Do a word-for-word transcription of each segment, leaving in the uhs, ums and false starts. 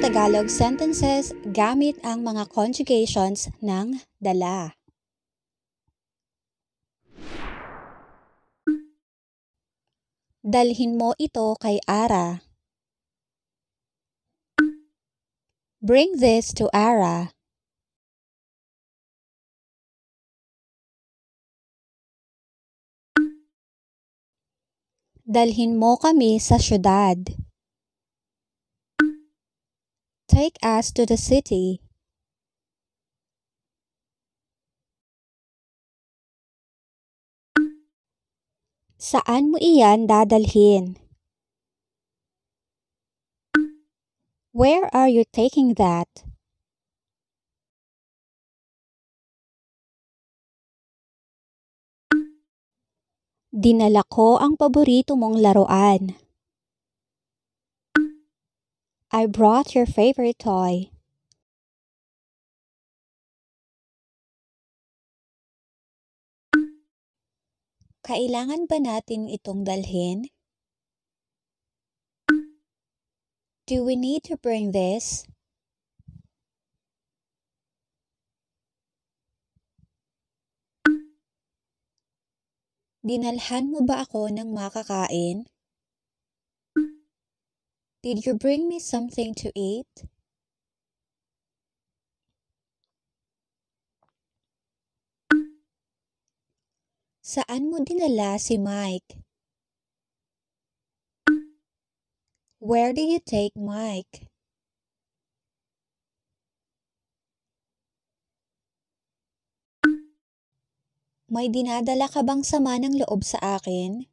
Tagalog sentences gamit ang mga conjugations ng dala. Dalhin mo ito kay Ara. Bring this to Ara. Dalhin mo kami sa syudad. Take us to the city. Saan mo iyan dadalhin? Where are you taking that? Dinala ko ang paborito mong laruan. I brought your favorite toy. Kailangan ba natin itong dalhin? Do we need to bring this? Dinalhan mo ba ako ng makakain? Did you bring me something to eat? Saan mo dinala si Mike? Where did you take Mike? May dinadala ka bang sama ng loob sa akin?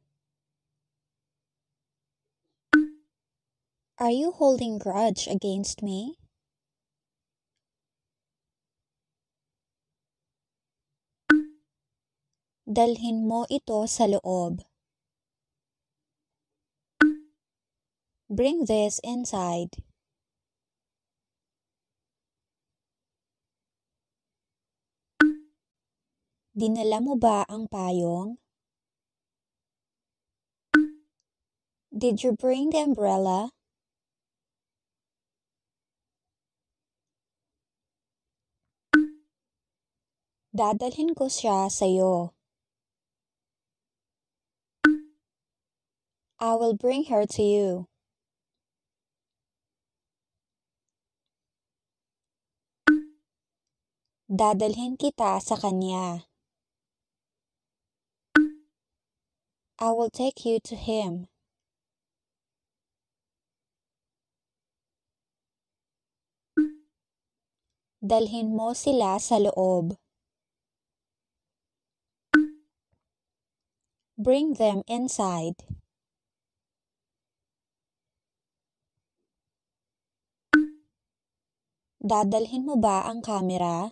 Are you holding grudge against me? Dalhin mo ito sa loob. Bring this inside. Dinala mo ba ang payong? Did you bring the umbrella? Dadalhin ko siya sa'yo. I will bring her to you. Dadalhin kita sa kanya. I will take you to him. Dalhin mo sila sa loob. Bring them inside. Dadalhin mo ba ang kamera?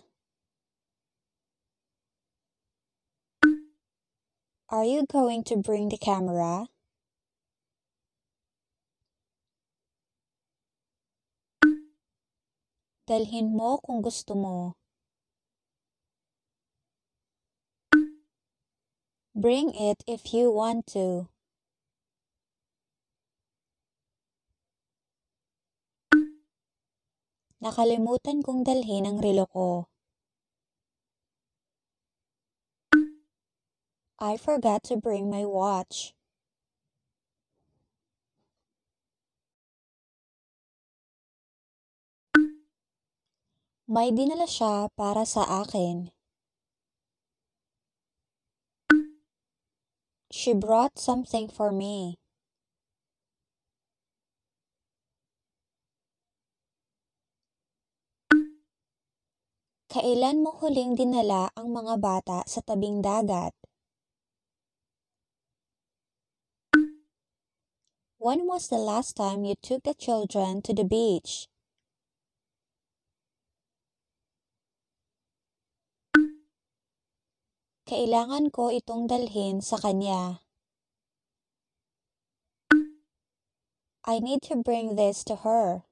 Are you going to bring the camera? Dalhin mo kung gusto mo. Bring it if you want to. Nakalimutan kong dalhin ang relo ko. I forgot to bring my watch. May dinala siya para sa akin. She brought something for me. Kailan mo huling dinala ang mga bata sa tabing dagat? When was the last time you took the children to the beach? Kailangan ko itong dalhin sa kanya. I need to bring this to her.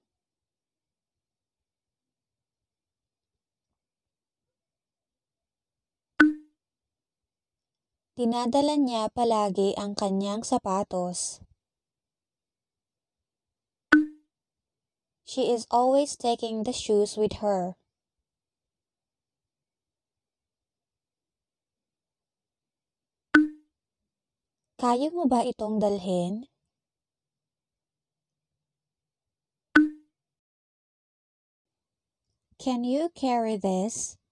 Dinadala niya palagi ang kanyang sapatos. She is always taking the shoes with her. Kaya mo ba itong dalhin? Can you carry this?